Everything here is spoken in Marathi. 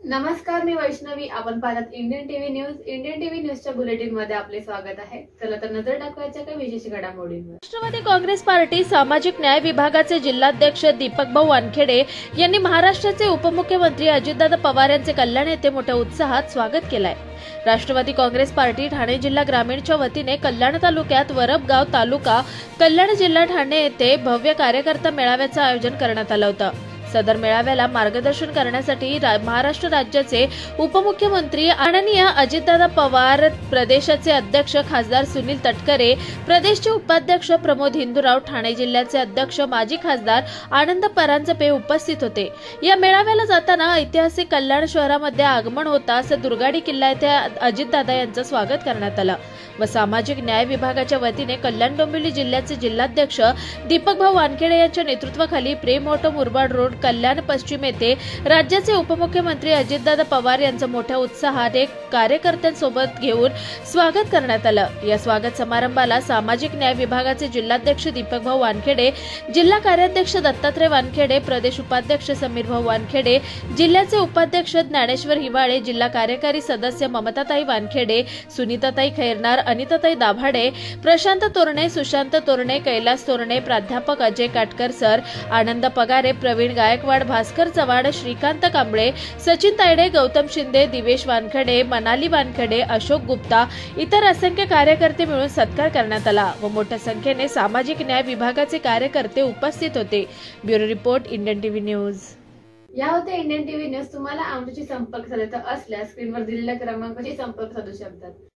नमस्कार, मी वैष्णवी. आपण पाहतात Indian TV news. Indian TV न्यूजच्या बुलेटिन मध्ये आपले स्वागत आहे. चला तर नजर टाकूयाच्या काही विशेष घडामोडींवर. राष्ट्रवादी काँग्रेस पार्टी सामाजिक न्याय विभागाचे जिल्हाध्यक्ष दीपकभाऊ वानखेडे यांनी महाराष्ट्राचे उपमुख्यमंत्री अजितदादा पवार यांचे कल्याण येथे मोठ्या उत्साहात स्वागत केले आहे. राष्ट्रवादी काँग्रेस पार्टी ठाणे जिल्हा ग्रामीणच्या वतीने कल्याण तालुक्यात वरपगाव तालुका कल्याण जिल्हा ठाणे येथे भव्य कार्यकर्ता मेळाव्याचे आयोजन करण्यात आले होते. सदर मेळाव्याला मार्गदर्शन करण्यासाठी महाराष्ट्र राज्याचे उपमुख्यमंत्री आदरणीय अजितदादा पवार, प्रदेशाचे अध्यक्ष खासदार सुनील तटकरे, प्रदेशचे उपाध्यक्ष प्रमोद हिंदूराव, ठाणे जिल्ह्याचे अध्यक्ष माजी खासदार आनंद परांजपे उपस्थित होते. या मेळाव्याला जाताना ऐतिहासिक कल्याण शहरामध्ये आगमन होताच दुर्गाडी किल्ला येथे अजितदादा यांचे स्वागत करण्यात आले व सामाजिक न्याय विभागाच्या वतीने कल्याण डोंबिवली जिल्ह्याचे जिल्हाध्यक्ष दीपकभाऊ वानखेडे यांच्या नेतृत्वाखाली प्रेम ऑटो मुरबाड रोड कल्याण पश्चिम येथे राज्याचे उपमुख्यमंत्री अजितदादा पवार यांचं मोठ्या उत्साहाने कार्यकर्त्यांसोबत घेऊन स्वागत करण्यात आलं. या स्वागत समारंभाला सामाजिक न्याय विभागाचे जिल्हाध्यक्ष दीपकभाऊ वानखेडे, जिल्हा कार्याध्यक्ष दत्तात्रय वानखेडे, प्रदेश उपाध्यक्ष समीरभाऊ वानखेडे, जिल्ह्याचे उपाध्यक्ष ज्ञानेश्वर हिवाळे, जिल्हा कार्यकारी सदस्य ममताताई वानखेडे, सुनीताताई खैरनार, अनिताताई दाभाडे, प्रशांत तोरणे, सुशांत तोरणे, कैलास तोरणे, प्राध्यापक अजय काटकर सर, आनंद पगारे, प्रवीण गायकवाड, भास्कर चव्हाण, श्रीकांत कांबळे, सचिन तायडे, गौतम शिंदे, दिवेश वानखडे, मनाली वानखडे, अशोक गुप्ता, इतर असंख्य कार्यकर्ते मिळून सत्कार करण्यात आला व मोठ्या संख्येने सामाजिक न्याय विभागाचे कार्यकर्ते उपस्थित होते. Bureau report, Indian TV news. या होते इंडियन टीव्ही न्यूज. तुम्हाला आमच्याशी संपर्क साधायचा असल्यास स्क्रीनवर दिलेल्या क्रमांकाशी संपर्क साधू शकतात.